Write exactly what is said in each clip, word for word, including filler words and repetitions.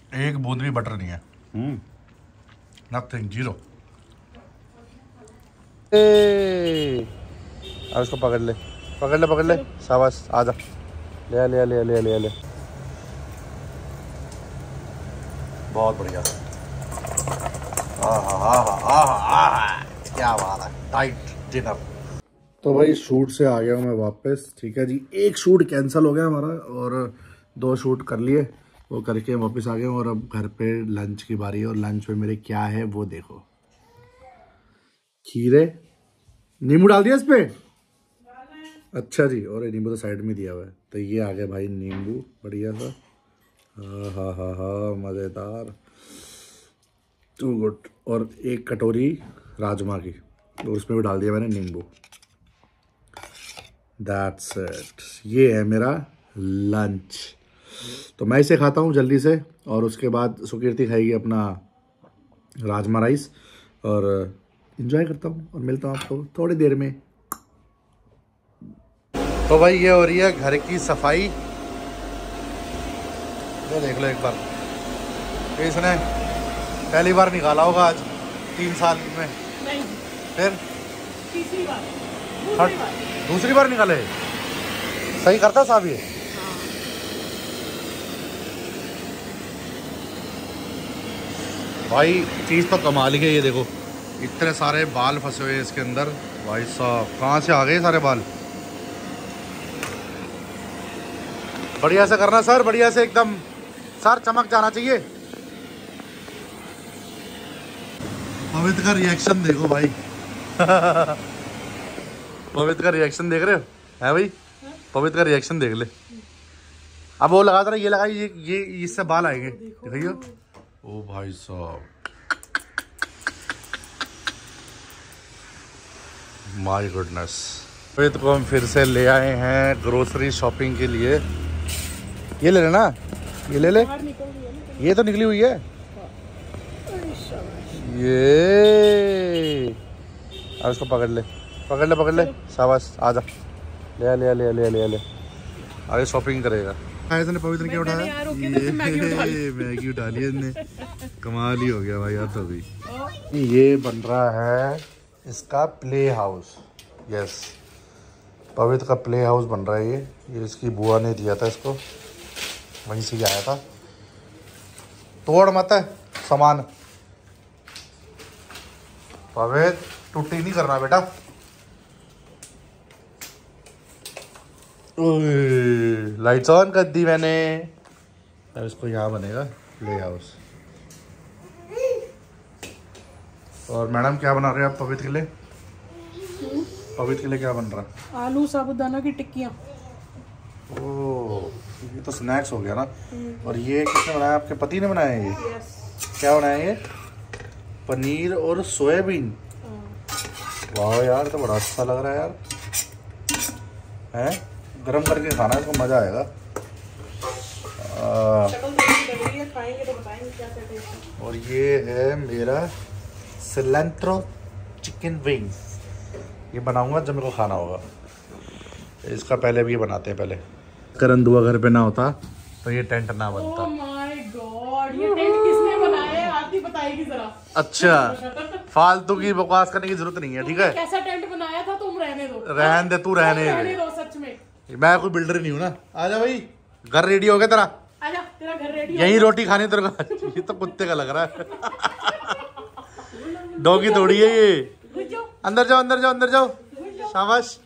एक बूंद भी बटर नहीं है। Hmm nothing, zero. अब इसको पकड़ ले पकड़ ले पकड़ ले, शाबाश, आजा, ले ले ले ले ले ले। बहुत बढ़िया। आहा आहा आहा आहा, क्या बात है, टाइट डिनर। तो भाई शूट से आ गया हूँ मैं वापस, ठीक है जी। एक शूट कैंसिल हो गया हमारा और दो शूट कर लिए, वो करके वापस आ गए और अब घर पे लंच की बारी है। और लंच में मेरे क्या है वो देखो, खीरे, नींबू डाल दिया इस पे। अच्छा जी, और नींबू तो साइड में दिया हुआ है। तो ये आ गया भाई नींबू, बढ़िया सा, हाँ हाँ हाँ हाँ, मज़ेदार, टू गुड। और एक कटोरी राजमा की, और उसमें भी डाल दिया मैंने नींबू। दैट्स इट, ये है मेरा लंच। तो मैं इसे खाता हूँ जल्दी से, और उसके बाद सुकीर्ति खाएगी अपना राजमा राइस, और एंजॉय करता हूँ और मिलता हूँ आपको थोड़ी देर में। तो भाई ये हो रही है घर की सफाई, ये देख लो एक बार, इसने पहली बार निकाला होगा आज तीन साल में। नहीं, फिर तीसरी बार, हाँ, दूसरी बार। दूसरी बार निकाले। सही करता साहब ये। भाई चीज़ तो कमाल ही है, ये देखो इतने सारे बाल फंसे हुए हैं इसके अंदर। भाई साहब कहाँ से आ गए सारे बाल। बढ़िया से करना सर, बढ़िया से एकदम, सर चमक जाना चाहिए। पवित्र का रिएक्शन देखो भाई। पवित्र का रिएक्शन देख रहे हो, है भाई? पवित्र का रिएक्शन देख ले। अब वो लगा था ना, ये लगा, ये ये इससे बाल आएंगे, दिखाइए। ओ भाई साहब, माय गुडनेस। पवित्र को हम फिर से ले आए हैं ग्रोसरी शॉपिंग के लिए। ये ले लेना, ये ले ले, ये तो निकली हुई है ये। अब इसको पकड़ ले पकड़ ले पकड़ ले, शाबाश, आजा, ले ले ले ले ले ले। आगे शॉपिंग करेगा। इसने पवित्र ने क्या उठाया? ये मैगी उठा ली इसने, कमाल ही हो गया भाई, याद हो गई। ये बन रहा है इसका प्ले हाउस। यस, पवित्र का प्ले हाउस बन रहा है ये। ये इसकी बुआ ने दिया था इसको, वहीं से आया था। तोड़ मत है सामान, पवित्र टूटी नहीं करना बेटा। लाइट्स ऑन कर दी मैंने। अब इसको यहाँ बनेगा प्ले हाउस। और मैडम क्या बना रहे हैं आप पवित्र के लिए? पवित्र के लिए क्या बन रहा है? आलू साबुदाना की टिक्कियाँ। ओह, ये तो स्नैक्स हो गया ना। और ये किसने बनाया? आपके पति ने बनाया ये? क्या बनाया ये? पनीर और सोयाबीन। वाह यार, तो बड़ा अच्छा लग रहा है यार। हैं, गरम करके खाना है, इसको मज़ा आएगा। और ये है मेरा सिलेंट्रो चिकन विंग्स। ये बनाऊंगा जब मेरे को खाना होगा। इसका पहले भी ये बनाते हैं। पहले करण दुआ घर पे ना होता तो ये टेंट ना बनता। Oh my God, ये टेंट किसने बनाया है? आरती बताएगी जरा। अच्छा, फालतू की बकवास करने की जरूरत नहीं है, ठीक है? कैसा टेंट बनाया था? तुम रहने दो, रहने दे, तू रहने रहने दो, सच में। मैं कोई बिल्डर नहीं हूँ ना। आजा भाई, घर रेडी हो गया तेरा? आजा, तेरा घर रेडी। यही रोटी खानी तेरे को। ये तो कुत्ते का लग रहा है। डॉगी थोड़ी है ये। अंदर जाओ अंदर जाओ अंदर जाओ, शाबाश।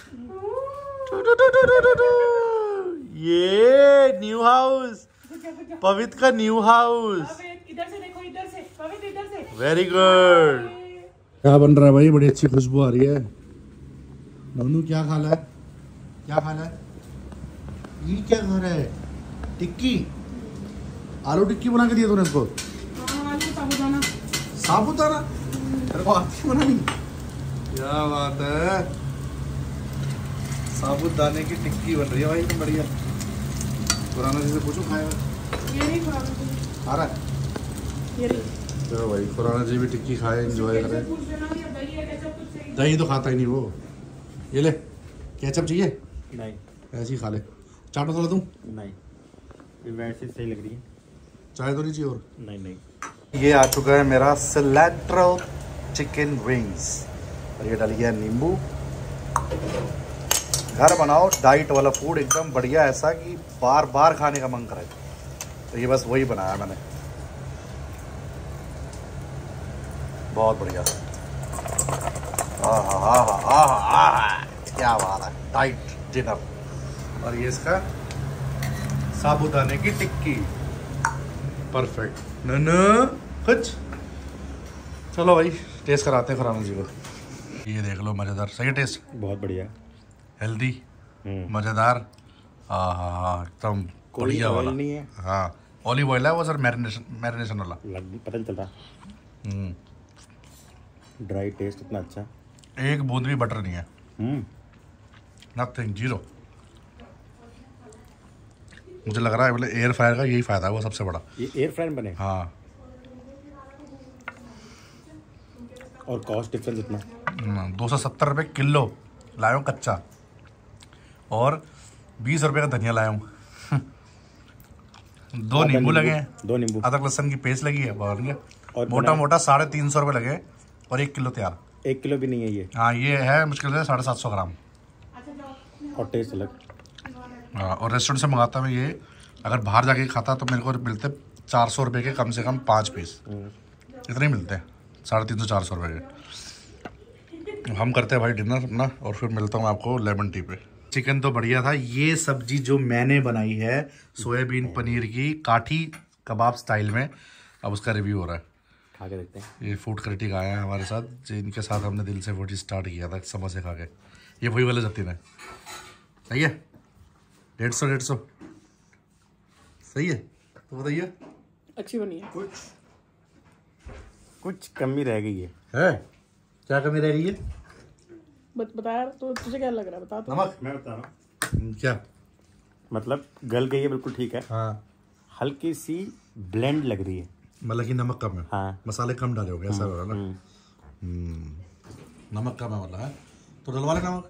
ये न्यू हाउस, पवित्र का न्यू हाउस। इधर से देखो, इधर से पवित्र, इधर से। Very good. क्या बन रहा है भाई? बड़ी अच्छी खुशबू आ रही है। नन्नू क्या खाना है? क्या खाना है? ये क्या खा रहा है? टिक्की, आलू टिक्की बना के दिया तूने इसको? आलू साबुदाना। साबुदाना तेरे को आती बनानी? क्या बात है, साबुदाने की टिक्की बन रही है भाई, एकदम बढ़िया। पुराना जी से पूछो खाएगा? ये नहीं पुराना खा रहा है ये नहीं। चलो भाई, पुराना जी भी टिक्की खाए, एंजॉय करे। दही तो खाता ही नहीं वो। ये ले, केचप चाहिए? नहीं, ऐसे ही खा ले। चाट मसाला दूं? नहीं, ये वैसे सही लग रही है। चाय तो नहीं चाहिए और? नहीं नहीं। ये आ चुका है मेरा सिलेक्ट्रो चिकन विंग्स और ये डाल गया नींबू। घर बनाओ डाइट वाला फूड एकदम बढ़िया, ऐसा कि बार बार खाने का मन करे। तो ये बस वही बनाया मैंने, बहुत बढ़िया। आहा आहा आहा आहा, क्या बात है, डाइट डिनर। और ये इसका साबूदाने की टिक्की, परफेक्ट। न कुछ चलो भाई टेस्ट कराते हैं खुराना जी को। ये देख लो, मज़ेदार, सही टेस्ट, बहुत बढ़िया, हेल्दी, मज़ेदार, हाँ एकदम बढ़िया वाला। नहीं है, हाँ ऑलिव ऑयल है वो सर, मैरिनेशन मैरिनेशन वाला, लग पता नहीं चल रहा। ड्राई टेस्ट इतना अच्छा, एक बूंद भी बटर नहीं है, हम्म नथिंग, जीरो। मुझे लग रहा है बोले एयर फ्रायर का यही फ़ायदा है वो सबसे बड़ा। ये एयर फ्रायर बने, हाँ। और कॉस्ट डिफरेंस इतना, दो सौ सत्तर रुपये किलो लाया हूँ कच्चा, और बीस रुपये का धनिया लाया हूँ। दो नींबू लगे हैं, दो नींबू, अदरक लहसुन की पेस्ट लगी है, बहुत बढ़िया। और मोटा मोटा साढ़े तीन सौ रुपये लगे और एक किलो तैयार। एक किलो भी नहीं है ये। हाँ ये है मुश्किल से साढ़े सात सौ ग्राम। और टेस्ट अलग। हाँ, और रेस्टोरेंट से मंगाता मैं ये, अगर बाहर जाके खाता तो मेरे को मिलते चार सौ रुपये के कम से कम पाँच पीस, इतने ही मिलते हैं, साढ़े तीन सौ चार सौ रुपये के। हम करते हैं भाई डिनर अपना, और फिर मिलता हूँ आपको लेमन टी पे। चिकन तो बढ़िया था। ये सब्जी जो मैंने बनाई है सोयाबीन पनीर की काठी कबाब स्टाइल में, अब उसका रिव्यू हो रहा है, खा के देखते हैं। ये फूड क्रिटिक आए हैं हमारे साथ, जिनके साथ हमने दिल से फूड स्टार्ट किया था समोसे खा के। ये वही वाले जतीन है, सही है, डेढ़ सौ डेढ़ सौ सही है, तो बताइए। अच्छी बनी है। कुछ कुछ कमी रह गई है, है क्या कमी रह गई है? बत, बताया तो तुझे क्या लग रहा है, बता तो। नमक, मैं बता रहा हूँ। क्या मतलब गल गई है बिल्कुल ठीक है, हाँ, हल्की सी ब्लेंड लग रही है, मतलब कि नमक कम है, हाँ मसाले कम डाले हो गए, ऐसा हो रहा है ना। नमक कम है मतलब है, तो डलवा ले नमक।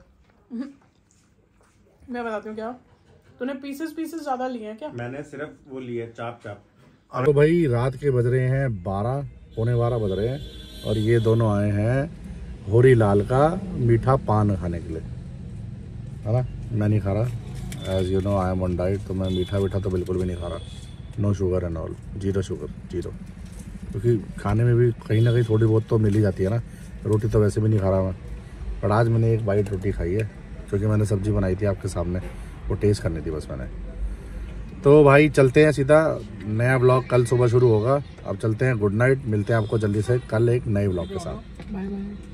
मैं बताती हूँ क्या, तूने पीसेस पीसेस ज्यादा लिए हैं क्या? मैंने सिर्फ वो लिया चाप चाप। तो भाई रात के बज रहे हैं बारह, पौने बारह बज रहे हैं, और ये दोनों आए हैं होरी लाल का मीठा पान खाने के लिए, है ना। मैं नहीं खा रहा, as you know I am on diet, तो मैं मीठा मीठा तो बिल्कुल भी नहीं खा रहा, no sugar and all, zero sugar, zero. क्योंकि खाने में भी कहीं ना कहीं थोड़ी बहुत तो मिल ही जाती है ना, रोटी तो वैसे भी नहीं खा रहा मैं, पर आज मैंने एक बाइट रोटी खाई है, क्योंकि मैंने सब्जी बनाई थी आपके सामने, वो टेस्ट करनी थी बस मैंने। तो भाई चलते हैं सीधा, नया ब्लॉग कल सुबह शुरू होगा। अब चलते हैं, गुड नाइट, मिलते हैं आपको जल्दी से कल एक नए ब्लॉग के साथ। Bye bye.